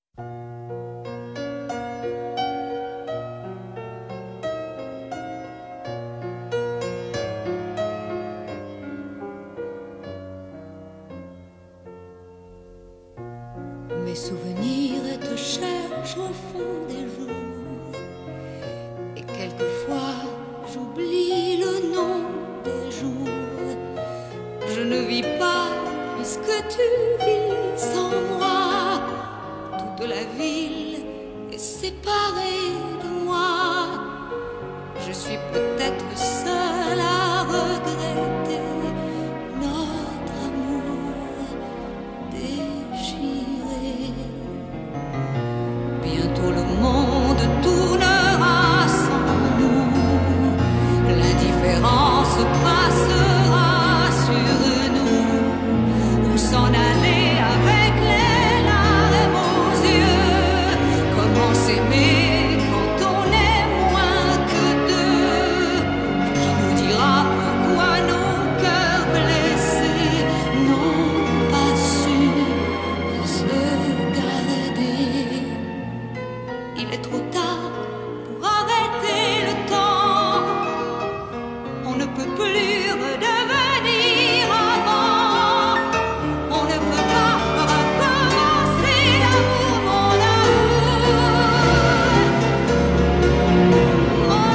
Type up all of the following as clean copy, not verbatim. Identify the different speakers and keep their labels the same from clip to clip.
Speaker 1: Mes souvenirs te cherchent au fond des jours, et quelquefois j'oublie le nom des jours. Je ne vis pas puisque tu vis sans moi. Toute la ville est séparée de moi. Je suis peut-être seule à regretter notre amour déchiré. Bientôt le monde tournera sans nous. L'indifférence passera sur nous. Où s'en aller avec les larmes aux yeux? Comment s'aimer quand on est moins que deux? Qui nous dira pourquoi nos cœurs blessés n'ont pas su se garder? Il est trop tard pour arrêter le temps. On ne peut plus redevenir avant. On ne peut pas recommencer l'amour, mon amour. Mon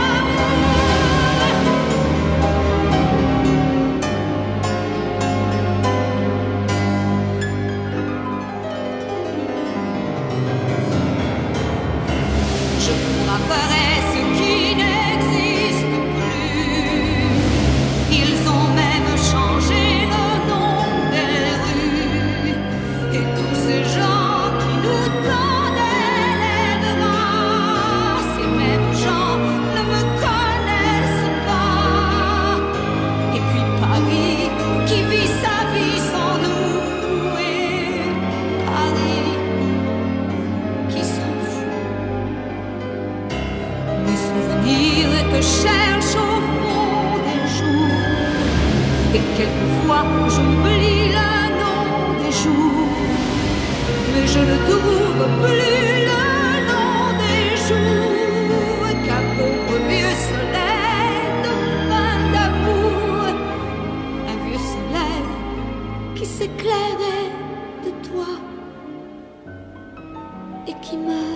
Speaker 1: Je cours après ce qui n'existe plus. Ils ont même changé le nom des rues. Et tous ces gens qui nous tendaient les bras, ces mêmes gens ne me connaissent pas. Et puis Paris qui vit sa vie sans nous. Et Paris qui s'en fout. Mes souvenirs te cherchent au fond des jours, et quelquefois j'oublie le nom des jours, mais je ne trouve plus le nom des jours qu'un pauvre vieux soleil de fin d'amour, un vieux soleil qui s'éclairait de toi et qui meurt.